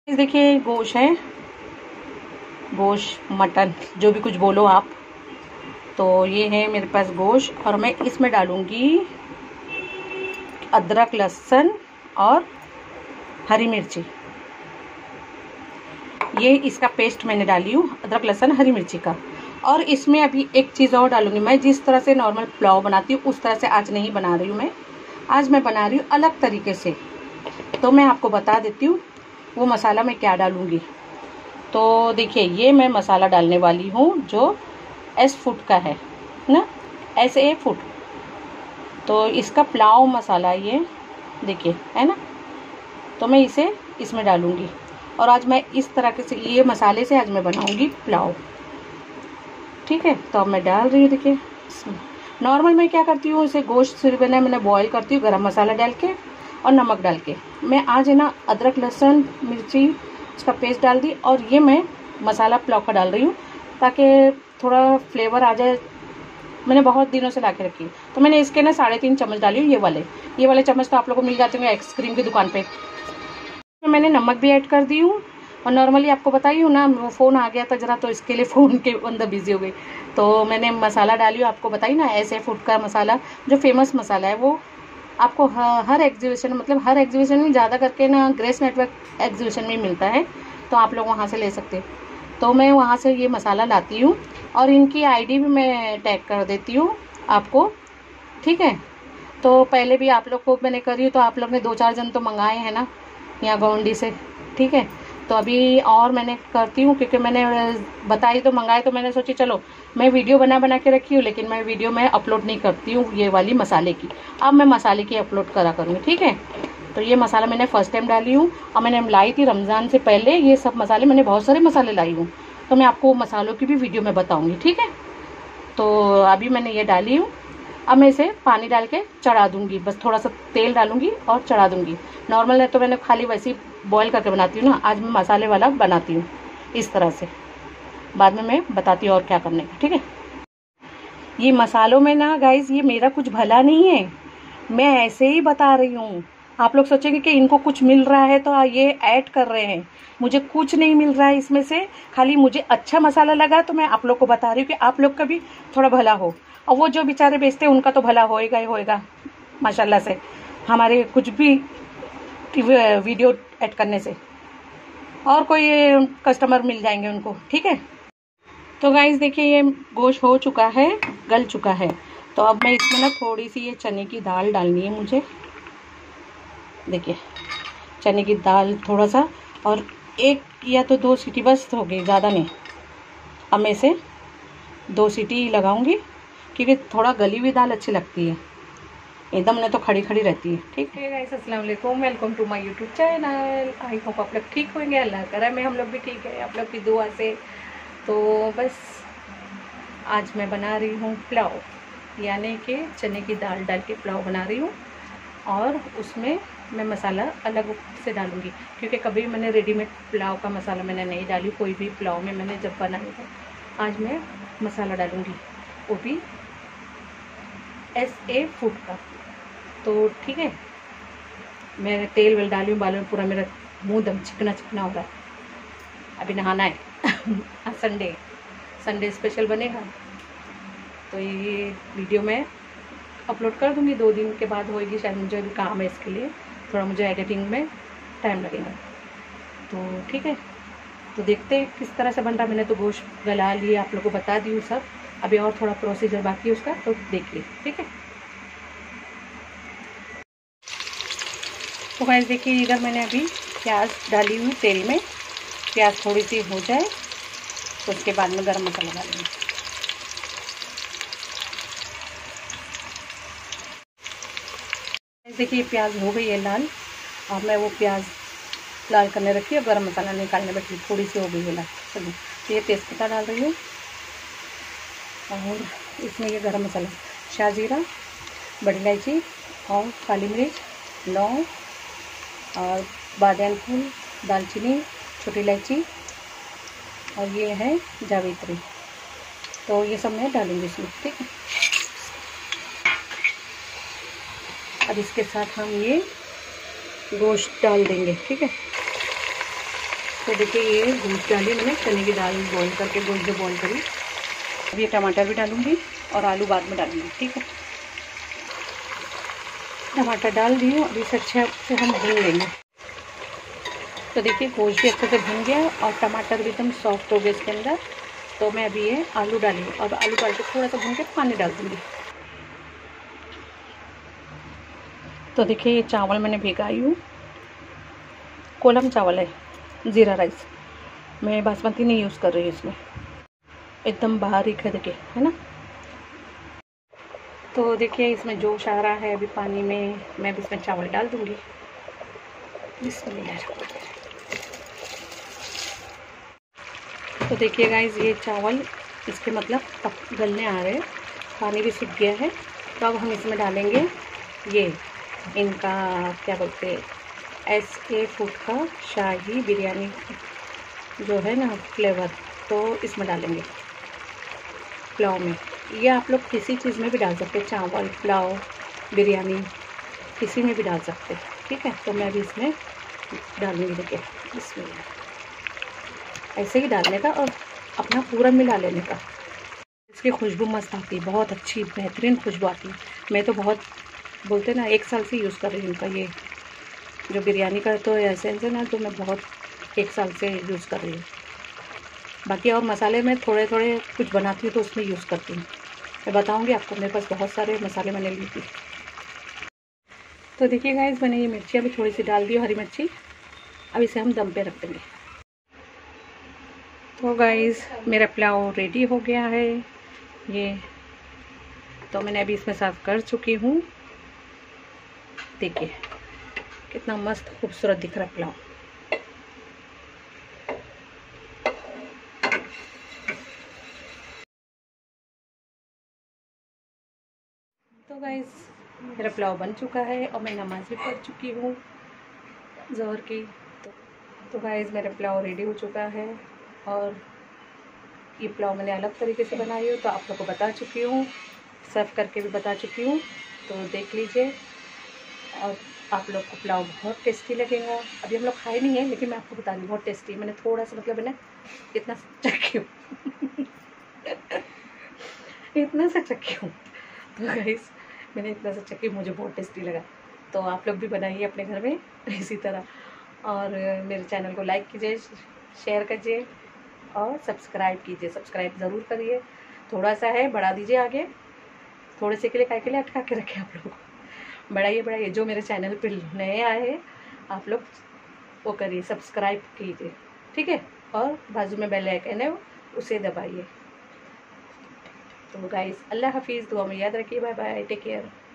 देखिए गोश्त है, गोश्त मटन जो भी कुछ बोलो आप। तो ये है मेरे पास गोश्त और मैं इसमें डालूंगी अदरक लहसुन और हरी मिर्ची। ये इसका पेस्ट मैंने डाली हूँ, अदरक लहसुन हरी मिर्ची का। और इसमें अभी एक चीज़ और डालूंगी। मैं जिस तरह से नॉर्मल पुलाव बनाती हूँ उस तरह से आज नहीं बना रही हूँ मैं। आज मैं बना रही हूँ अलग तरीके से। तो मैं आपको बता देती हूँ वो मसाला मैं क्या डालूंगी। तो देखिए ये मैं मसाला डालने वाली हूँ जो एस फूड का है ना, SA फूड। तो इसका पुलाव मसाला ये देखिए है ना। तो मैं इसे इसमें डालूंगी और आज मैं इस तरह के से ये मसाले से आज मैं बनाऊंगी पुलाव। ठीक है, तो अब मैं डाल रही हूँ। देखिए नॉर्मल मैं क्या करती हूँ, इसे गोश्त से मैंने बॉईल करती हूँ गरम मसाला डाल के और नमक डाल के। मैं आज है ना अदरक लहसुन मिर्ची इसका पेस्ट डाल दी और ये मैं मसाला पुलाव का डाल रही हूँ ताकि थोड़ा फ्लेवर आ जाए। मैंने बहुत दिनों से ला के रखी, तो मैंने इसके ना 3.5 चम्मच डाली हूँ। ये वाले चम्मच तो आप लोगों को मिल जाते होंगे आइसक्रीम की दुकान पे। मैंने नमक भी ऐड कर दी हूँ और नॉर्मली आपको बताई हूँ ना, वो फ़ोन आ गया था ज़रा, तो इसके लिए फ़ोन के अंदर बिजी हो गई। तो मैंने मसाला डाली, आपको बताई ना SA फूड का मसाला जो फेमस मसाला है, वो आपको हर एग्जीबिशन, मतलब हर एग्जीबिशन में ज़्यादा करके ना ग्रेस नेटवर्क एग्जीबिशन में मिलता है, तो आप लोग वहाँ से ले सकते हैं। तो मैं वहाँ से ये मसाला लाती हूँ और इनकी ID भी मैं टैग कर देती हूँ आपको। ठीक है, तो पहले भी आप लोग को मैंने करी हूँ, तो आप लोग ने 2-4 जन तो मंगाए हैं ना यहाँ गोंडी से। ठीक है, तो अभी और मैंने करती हूँ क्योंकि मैंने बताई तो मंगाए, तो मैंने सोची चलो मैं वीडियो बना के रखी हूँ, लेकिन मैं वीडियो में अपलोड नहीं करती हूँ ये वाली मसाले की। अब मैं मसाले की अपलोड करा करूँगी। ठीक है, तो ये मसाला मैंने फर्स्ट टाइम डाली हूँ और मैंने लाई थी रमज़ान से पहले। ये सब मसाले मैंने बहुत सारे मसाले लाई हूँ, तो मैं आपको मसालों की भी वीडियो में बताऊँगी। ठीक है, तो अभी मैंने ये डाली हूँ। अब मैं इसे पानी डाल के चढ़ा दूंगी, बस थोड़ा सा तेल डालूंगी और चढ़ा दूंगी। नॉर्मल है तो मैंने खाली वैसे ही बॉईल करके बनाती हूँ ना, आज मैं मसाले वाला बनाती हूँ इस तरह से। बाद में मैं बताती हूँ और क्या करने का। ठीक है, ये मसालों में ना गाइज ये मेरा कुछ भला नहीं है, मैं ऐसे ही बता रही हूँ। आप लोग सोचेंगे कि इनको कुछ मिल रहा है तो ये ऐड कर रहे हैं, मुझे कुछ नहीं मिल रहा है इसमें से। खाली मुझे अच्छा मसाला लगा तो मैं आप लोग को बता रही हूँ कि आप लोग का भी थोड़ा भला हो। और वो जो बेचारे बेचते हैं उनका तो भला होएगा ही होएगा माशाल्लाह से, हमारे कुछ भी वीडियो ऐड करने से और कोई कस्टमर मिल जाएंगे उनको। ठीक है, तो गाइस देखिए ये गोश्त हो चुका है, गल चुका है। तो अब मैं इसमें ना थोड़ी सी ये चने की दाल डालनी है मुझे। देखिए चने की दाल थोड़ा सा, और 1 या तो 2 सीटी बस हो गई, ज़्यादा नहीं। अब मैं इसे 2 सीटी लगाऊंगी क्योंकि थोड़ा गली हुई दाल अच्छी लगती है, एकदम ने तो खड़ी खड़ी रहती है। ठीक है गाइस, अस्सलाम वालेकुम, welcome to my YouTube channel. I hope आप लोग ठीक होंगे, अल्लाह करे में हम लोग भी ठीक है आप लोग की दुआ से। तो बस आज मैं बना रही हूँ पुलाव, यानी कि चने की दाल डाल के पुलाव बना रही हूँ। और उसमें मैं मसाला अलग से डालूँगी क्योंकि कभी मैंने रेडीमेड पुलाव का मसाला मैंने नहीं डाली, कोई भी पुलाव में मैंने जब बनाया था। आज मैं मसाला डालूँगी, वो भी SA फूड का। तो ठीक है, मैं तेल वेल डाली हूँ, बालों में पूरा मेरा मुंह दम चिकना चिकना हो रहा है। अभी नहाना है संडे स्पेशल बनेगा, तो ये वीडियो मैं अपलोड कर दूँगी, 2 दिन के बाद होएगी शायद। मुझे अभी काम है, इसके लिए थोड़ा मुझे एडिटिंग में टाइम लगेगा। तो ठीक है, तो देखते हैं किस तरह से बन रहा है। मैंने तो गोश्त गला लिया, आप लोगों को बता दी हूँ सब। अभी और थोड़ा प्रोसीजर बाकी है उसका, तो देख लीजिए। ठीक है, तो गाइस देखिए इधर मैंने अभी प्याज डाली हुई तेल में। प्याज थोड़ी सी हो जाए तो उसके बाद में गरम मसाला डालूंगी। देखिए प्याज हो गई है लाल, और मैं वो प्याज लाल करने रखी है, गरम मसाला निकालने बैठी, थोड़ी सी हो गई है लाल। चलिए, तो ये तेज़पत्ता डाल रही हूँ और इसमें ये गरम मसाला, शाहजीरा, बड़ी इलायची और काली मिर्च, लौंग और बादियान फूल, दालचीनी, छोटी इलायची और ये है जावित्री। तो ये सब मैं डालूंगी इसमें। ठीक है, अब इसके साथ हम ये गोश्त डाल देंगे। ठीक है, तो देखिए ये गोश्त डाली मैंने, चने की दाल बॉईल करके गोश्त जो बॉईल करी। अब ये टमाटर भी डालूँगी और आलू बाद में डालूँगी, ठीक है। टमाटर डाल दिए, अभी इसे अच्छे से हम भून लेंगे। तो देखिए गोश्त भी अच्छे से भून गया और टमाटर भी एकदम सॉफ्ट हो गए इसके अंदर। तो मैं अभी ये आलू डालूँगी और आलू डाल के थोड़ा सा भून के पानी डाल दूँगी। तो देखिए ये चावल मैंने भिगाई हूँ, कोलम चावल है, ज़ीरा राइस। मैं बासमती नहीं यूज़ कर रही हूँ इसमें, एकदम बारीक है देखिए, है ना। तो देखिए इसमें जोश आ रहा है अभी पानी में, मैं भी इसमें चावल डाल दूँगी। तो देखिए गाइस ये चावल इसके मतलब गलने आ रहे हैं, पानी भी सूख गया है। तो अब हम इसमें डालेंगे ये इनका क्या बोलते हैं, SK फूड का शाही बिरयानी जो है ना फ्लेवर, तो इसमें डालेंगे पुलाव में। ये आप लोग किसी चीज़ में भी डाल सकते हैं, चावल, पुलाव, बिरयानी, किसी में भी डाल सकते हैं, ठीक है। तो मैं भी इसमें डालूँगी, देखिए इसमें ऐसे ही डालने का और अपना पूरा मिला लेने का। इसकी खुशबू मस्त आती है, बहुत अच्छी बेहतरीन खुशबू आती है। मैं तो बहुत बोलते ना 1 साल से यूज़ कर रही हूँ इनका ये जो बिरयानी का तो एसेंस है ना, तो मैं बहुत 1 साल से यूज़ कर रही हूँ। बाकी और मसाले में थोड़े थोड़े कुछ बनाती हूँ तो उसमें यूज़ करती हूँ, मैं बताऊँगी आपको। मेरे पास बहुत सारे मसाले मैंने ली थी। तो देखिए गाइस मैंने ये मिर्चियाँ भी थोड़ी सी डाल दी, हरी मिर्ची। अब इसे हम दम पे रख देंगे। तो गाइस मेरा पुलाव रेडी हो गया है ये, तो मैंने अभी इसमें सर्व कर चुकी हूँ। देखिए कितना मस्त खूबसूरत दिख रहा है पुलाव। तो गाइस मेरा पुलाव बन चुका है और मैं नमाज़ भी पढ़ चुकी हूँ ज़ोहर की। तो गाइस मेरा पुलाव रेडी हो चुका है और ये पुलाव मैंने अलग तरीके से बनाई हूँ, तो आप लोग को बता चुकी हूँ, सर्व करके भी बता चुकी हूँ। तो देख लीजिए और आप लोग को पुलाव बहुत टेस्टी लगेगा। अभी हम लोग खाए नहीं है लेकिन मैं आपको बता रही हूँ बहुत टेस्टी। मैंने थोड़ा सा मतलब है ना इतना चखी हूँ इतना सा चखी हूँ। तो गाइस मैंने इतना सा चखी, मुझे बहुत टेस्टी लगा। तो आप लोग भी बनाइए अपने घर में इसी तरह, और मेरे चैनल को लाइक कीजिए, शेयर कीजिए और सब्सक्राइब कीजिए। सब्सक्राइब ज़रूर करिए, थोड़ा सा है बढ़ा दीजिए आगे, थोड़े से के लिए काय के लिए अटका के रखे आप लोग, बढ़ाइए। जो मेरे चैनल पे नए आए हैं आप लोग वो करिए, सब्सक्राइब कीजिए, ठीक है। और बाजू में बेल आइकन है उसे दबाइए। तो गाइस अल्लाह हाफिज़, दुआ में याद रखिए, बाय बाय, टेक केयर।